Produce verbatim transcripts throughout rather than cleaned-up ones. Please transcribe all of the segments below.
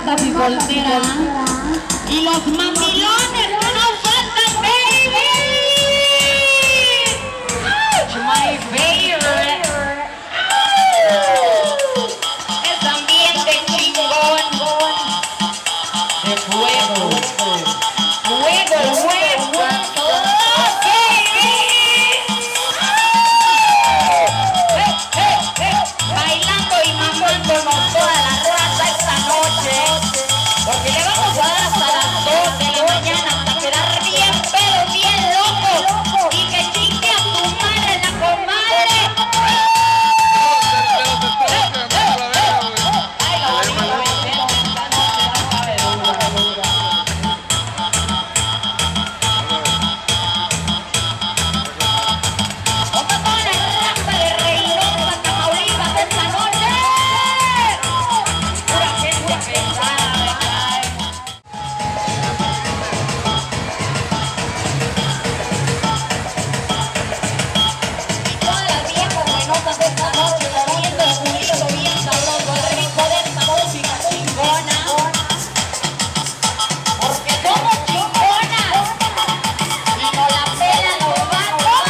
casadas y solteras. Y los mandilones que no faltan, baby. My favorite. Es ambiente chingón. De fuego. Fuego, fuego. Bailando y mamándonos toda la raza esta noche, porque le vamos a dar hasta las dos de la mañana hasta quedar bien pedo, bien loco, y que chingue a tu madre la comadre. Ay, lo bonito, esta noche no sabe dura. Vamos con la raza de Reynosa, Tamaulipas esta noche. Pura gente pesada, ¿verdad? Y todas las viejas Reynosas esta noche moviendo el culito bien sabroso al ritmo de esta música chingona. Porque somos chingonas y nos la pelan los vatos.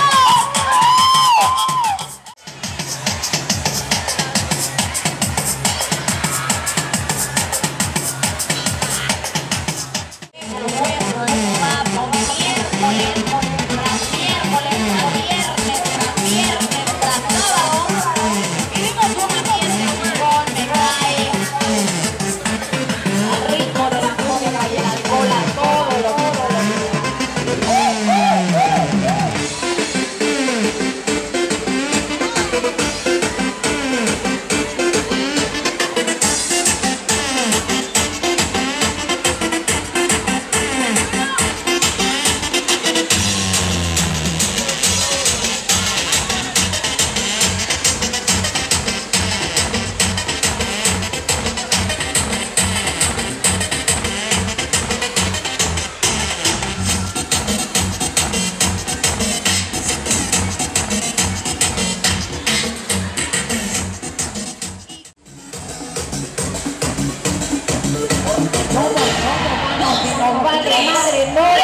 Padre, madre, no.